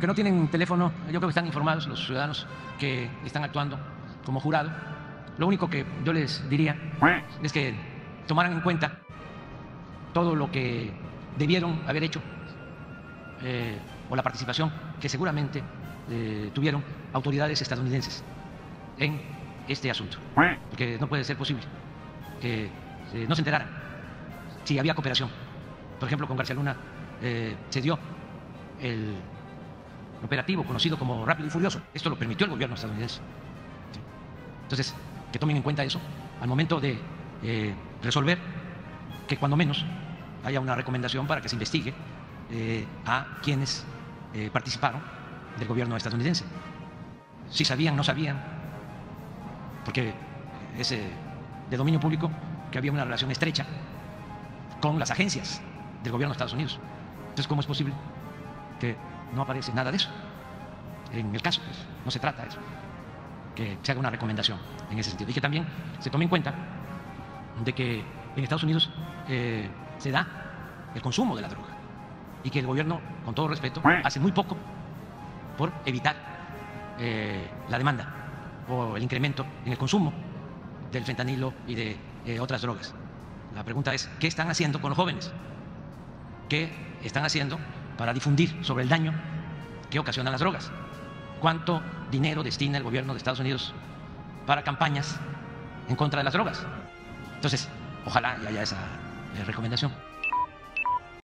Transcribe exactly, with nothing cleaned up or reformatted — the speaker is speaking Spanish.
que no tienen teléfono, yo creo que están informados los ciudadanos que están actuando como jurado. Lo único que yo les diría es que tomaran en cuenta todo lo que debieron haber hecho eh, o la participación que seguramente eh, tuvieron autoridades estadounidenses en este asunto, porque no puede ser posible que eh, no se enteraran si había cooperación. Por ejemplo, con García Luna eh, se dio el operativo conocido como Rápido y Furioso. Esto lo permitió el gobierno estadounidense. Entonces, que tomen en cuenta eso al momento de eh, resolver, que cuando menos haya una recomendación para que se investigue eh, a quienes eh, participaron del gobierno estadounidense. Si sabían, no sabían, porque es eh, de dominio público que había una relación estrecha con las agencias del gobierno de Estados Unidos. Entonces, ¿cómo es posible que no aparece nada de eso en el caso? Pues no se trata de eso, que se haga una recomendación en ese sentido. Y que también se tome en cuenta de que en Estados Unidos eh, se da el consumo de la droga y que el gobierno, con todo respeto, hace muy poco por evitar eh, la demanda o el incremento en el consumo del fentanilo y de eh, otras drogas. La pregunta es, ¿qué están haciendo con los jóvenes? ¿Qué están haciendo para difundir sobre el daño que ocasionan las drogas? ¿Cuánto dinero destina el gobierno de Estados Unidos para campañas en contra de las drogas? Entonces, ojalá haya esa eh, recomendación.